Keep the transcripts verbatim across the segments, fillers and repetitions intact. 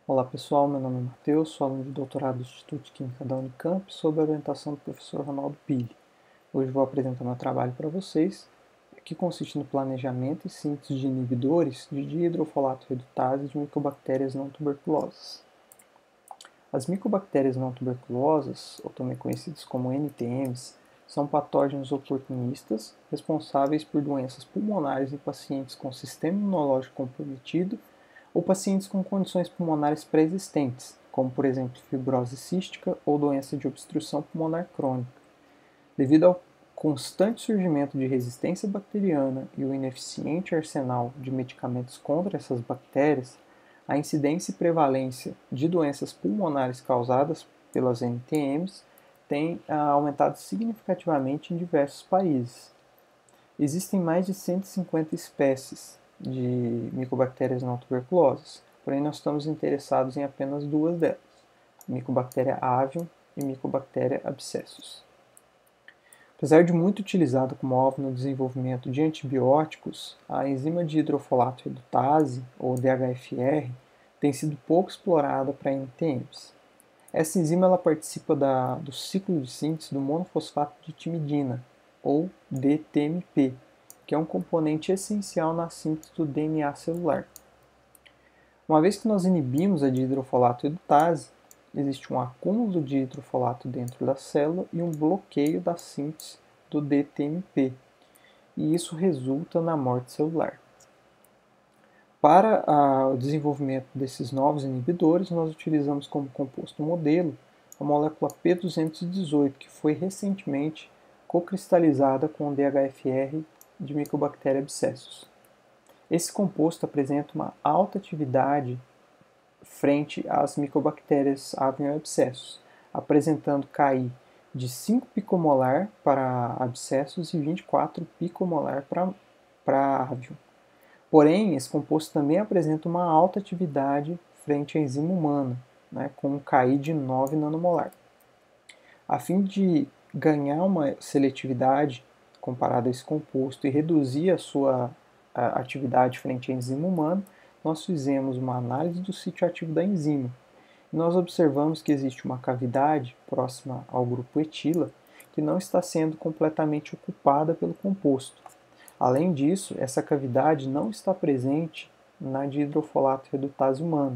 Olá pessoal, meu nome é Matheus, sou aluno de doutorado do Instituto de Química da Unicamp, sob a orientação do professor Ronaldo Pili. Hoje vou apresentar meu trabalho para vocês, que consiste no planejamento e síntese de inibidores de dihidrofolato redutase de micobactérias não tuberculosas. As micobactérias não tuberculosas, ou também conhecidas como N T Ms, são patógenos oportunistas responsáveis por doenças pulmonares em pacientes com sistema imunológico comprometido ou pacientes com condições pulmonares pré-existentes, como por exemplo fibrose cística ou doença de obstrução pulmonar crônica. Devido ao constante surgimento de resistência bacteriana e o ineficiente arsenal de medicamentos contra essas bactérias, a incidência e prevalência de doenças pulmonares causadas pelas N T Ms tem aumentado significativamente em diversos países. Existem mais de cento e cinquenta espécies de micobactérias não tuberculosas, porém nós estamos interessados em apenas duas delas, Mycobacteria avium e Mycobacteria abscessus. Apesar de muito utilizada como alvo no desenvolvimento de antibióticos, a enzima dihidrofolato redutase, ou D H F R, tem sido pouco explorada para N T Ms. Essa enzima ela participa da, do ciclo de síntese do monofosfato de timidina, ou D T M P, que é um componente essencial na síntese do D N A celular. Uma vez que nós inibimos a dihidrofolato redutase, existe um acúmulo de dihidrofolato dentro da célula e um bloqueio da síntese do D T M P, e isso resulta na morte celular. Para ah, o desenvolvimento desses novos inibidores, nós utilizamos como composto modelo a molécula P duzentos e dezoito, que foi recentemente cocristalizada com o D H F R de Mycobacteria abscessus. Esse composto apresenta uma alta atividade frente às micobactérias avium e abscessus, apresentando K I de cinco picomolar para abscessus e vinte e quatro picomolar para, para avium. Porém, esse composto também apresenta uma alta atividade frente à enzima humana, né, com um K I de nove nanomolar. A fim de ganhar uma seletividade comparada a esse composto e reduzir a sua a, atividade frente à enzima humana, nós fizemos uma análise do sítio ativo da enzima. E nós observamos que existe uma cavidade próxima ao grupo etila que não está sendo completamente ocupada pelo composto. Além disso, essa cavidade não está presente na dihidrofolato redutase humana.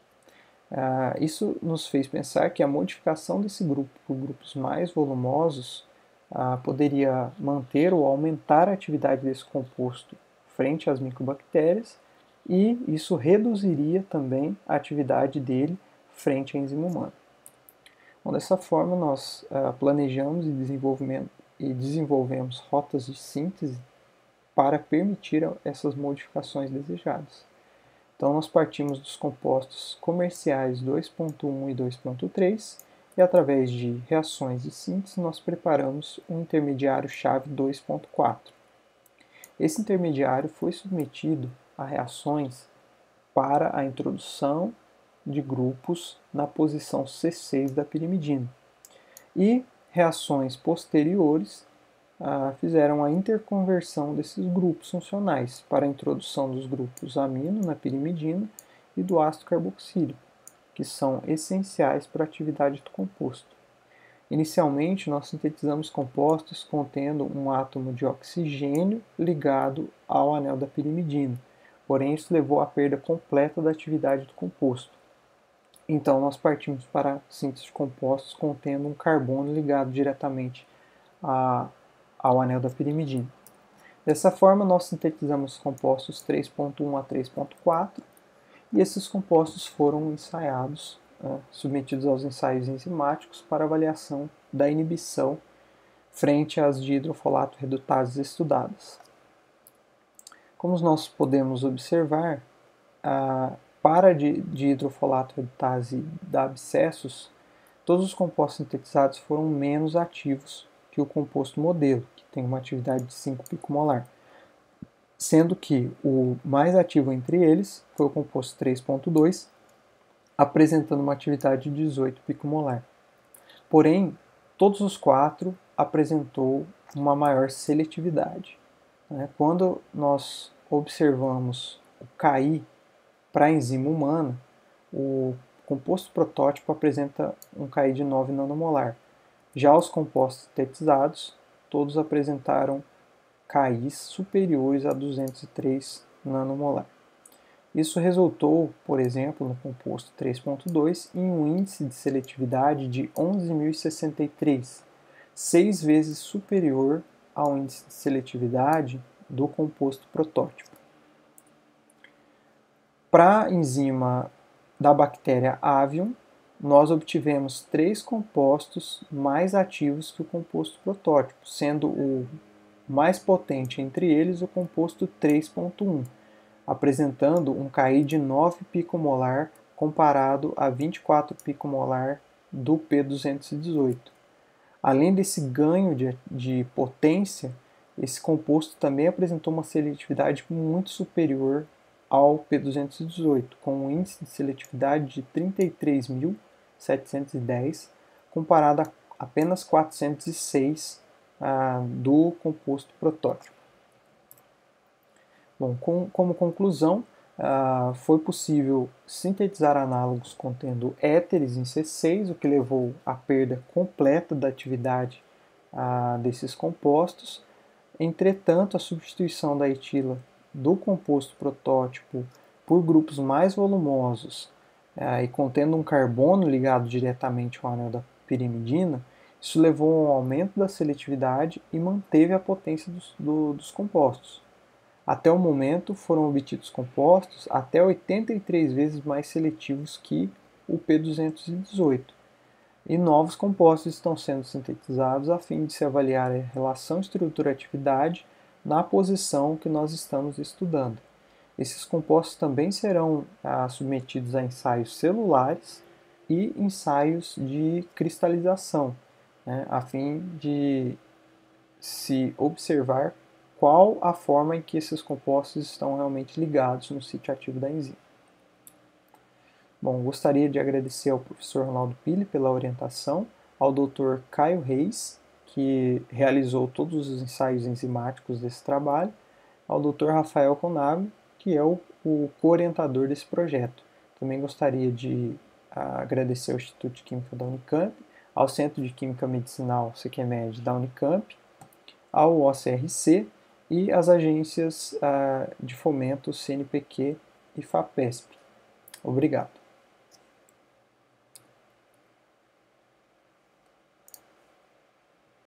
Uh, isso nos fez pensar que a modificação desse grupo por grupos mais volumosos uh, poderia manter ou aumentar a atividade desse composto frente às micobactérias, e isso reduziria também a atividade dele frente à enzima humana. Bom, dessa forma, nós uh, planejamos e, e desenvolvemos rotas de síntese para permitir essas modificações desejadas. Então, nós partimos dos compostos comerciais dois ponto um e dois ponto três e, através de reações de síntese, nós preparamos um intermediário-chave dois ponto quatro. Esse intermediário foi submetido a reações para a introdução de grupos na posição C seis da pirimidina. E reações posteriores ah, fizeram a interconversão desses grupos funcionais para a introdução dos grupos amino na pirimidina e do ácido carboxílico, que são essenciais para a atividade do composto. Inicialmente, nós sintetizamos compostos contendo um átomo de oxigênio ligado ao anel da pirimidina, porém isso levou à perda completa da atividade do composto. Então, nós partimos para a síntese de compostos contendo um carbono ligado diretamente a ao anel da pirimidina. Dessa forma, nós sintetizamos compostos três ponto um a três ponto quatro e esses compostos foram ensaiados, né, submetidos aos ensaios enzimáticos para avaliação da inibição frente às dihidrofolato redutases estudadas. Como nós podemos observar, a, para a dihidrofolato redutase da abscessus, todos os compostos sintetizados foram menos ativos que o composto modelo, que tem uma atividade de cinco picomolar, sendo que o mais ativo entre eles foi o composto três ponto dois, apresentando uma atividade de dezoito picomolar. Porém, todos os quatro apresentou uma maior seletividade. Quando nós observamos o K I para a enzima humana, o composto protótipo apresenta um K I de nove nanomolar. Já os compostos sintetizados, todos apresentaram K Is superiores a duzentos e três nanomolar. Isso resultou, por exemplo, no composto três ponto dois em um índice de seletividade de onze mil e sessenta e três, seis vezes superior ao índice de seletividade do composto protótipo. Para a enzima da bactéria Avium, nós obtivemos três compostos mais ativos que o composto protótipo, sendo o mais potente entre eles o composto três ponto um, apresentando um K I de nove picomolar comparado a vinte e quatro picomolar do P duzentos e dezoito. Além desse ganho de, de potência, esse composto também apresentou uma seletividade muito superior ao P duzentos e dezoito, com um índice de seletividade de trinta e três mil setecentos e dez, comparado a apenas quatrocentos e seis ah, do composto protótipo. Bom, com, como conclusão, ah, foi possível sintetizar análogos contendo éteres em C seis, o que levou à perda completa da atividade ah, desses compostos. Entretanto, a substituição da etila do composto protótipo por grupos mais volumosos ah, e contendo um carbono ligado diretamente ao anel da pirimidina, isso levou a um aumento da seletividade e manteve a potência dos, do, dos compostos. Até o momento, foram obtidos compostos até oitenta e três vezes mais seletivos que o P duzentos e dezoito. E novos compostos estão sendo sintetizados a fim de se avaliar a relação estrutura-atividade na posição que nós estamos estudando. Esses compostos também serão ah, submetidos a ensaios celulares e ensaios de cristalização, né, a fim de se observar qual a forma em que esses compostos estão realmente ligados no sítio ativo da enzima. Bom, gostaria de agradecer ao professor Ronaldo Pili pela orientação, ao doutor Caio Reis, que realizou todos os ensaios enzimáticos desse trabalho, ao doutor Rafael Conago, que é o, o co-orientador desse projeto. Também gostaria de a, agradecer ao Instituto de Química da Unicamp, ao Centro de Química Medicinal CQMed da Unicamp, ao O C R C e às agências uh, de fomento C N Pq e FAPESP. Obrigado.